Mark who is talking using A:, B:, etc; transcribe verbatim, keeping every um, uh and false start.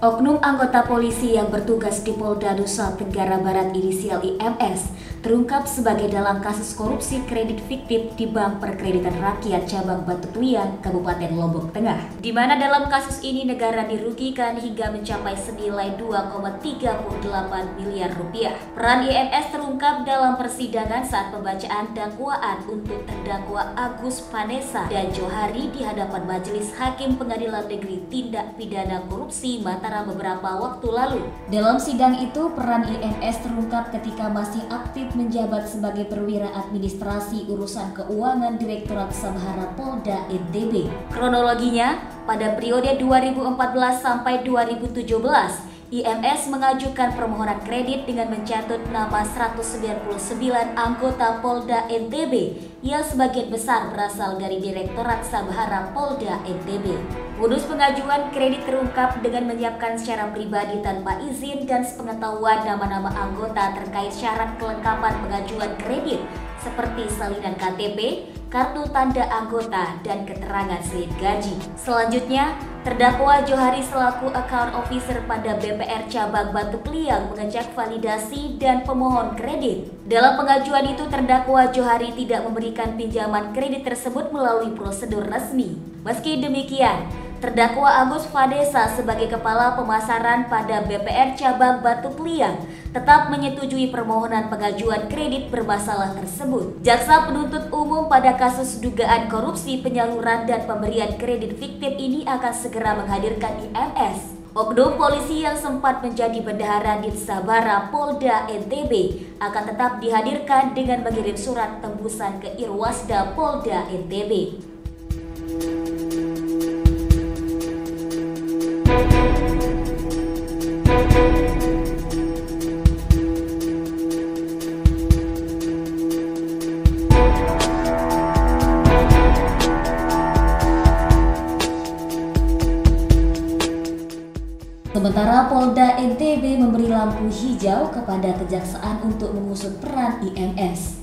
A: Oknum anggota polisi yang bertugas di Polda Nusa Tenggara Barat inisial I M S terungkap sebagai dalam kasus korupsi kredit fiktif di Bank Perkreditan Rakyat Cabang Batu Kliang, Kabupaten Lombok Tengah. Di mana dalam kasus ini negara dirugikan hingga mencapai senilai dua koma tiga delapan miliar rupiah. Peran I M S terungkap dalam persidangan saat pembacaan dakwaan untuk terdakwa Agus Vanessa dan Johari di hadapan Majelis Hakim Pengadilan Negeri Tindak Pidana Korupsi Mataram beberapa waktu lalu. Dalam sidang itu, peran I M S terungkap ketika masih aktif menjabat sebagai perwira administrasi urusan keuangan Direktorat Sabhara Polda N T B. Kronologinya, pada periode dua ribu empat belas sampai dua ribu tujuh belas, I M S mengajukan permohonan kredit dengan mencatut nama seratus sembilan puluh sembilan anggota Polda N T B yang sebagian besar berasal dari Direktorat Sabhara Polda N T B. Modus pengajuan kredit terungkap dengan menyiapkan secara pribadi tanpa izin dan sepengetahuan nama-nama anggota terkait syarat kelengkapan pengajuan kredit seperti salinan K T P, kartu tanda anggota, dan keterangan slip gaji. Selanjutnya, terdakwa Johari selaku account officer pada B P R Cabang Batu Kliang mengecek validasi dan pemohon kredit. Dalam pengajuan itu, terdakwa Johari tidak memberikan pinjaman kredit tersebut melalui prosedur resmi. Meski demikian, terdakwa Agus Vanessa sebagai kepala pemasaran pada B P R Cabang Batu Kliang tetap menyetujui permohonan pengajuan kredit bermasalah tersebut. Jaksa penuntut umum pada kasus dugaan korupsi penyaluran dan pemberian kredit fiktif ini akan segera menghadirkan I M S. Oknum polisi yang sempat menjadi bendahara di Sabhara Polda N T B akan tetap dihadirkan dengan mengirim surat tembusan ke Irwasda Polda N T B. Sementara Polda N T B memberi lampu hijau kepada kejaksaan untuk mengusut peran I M S.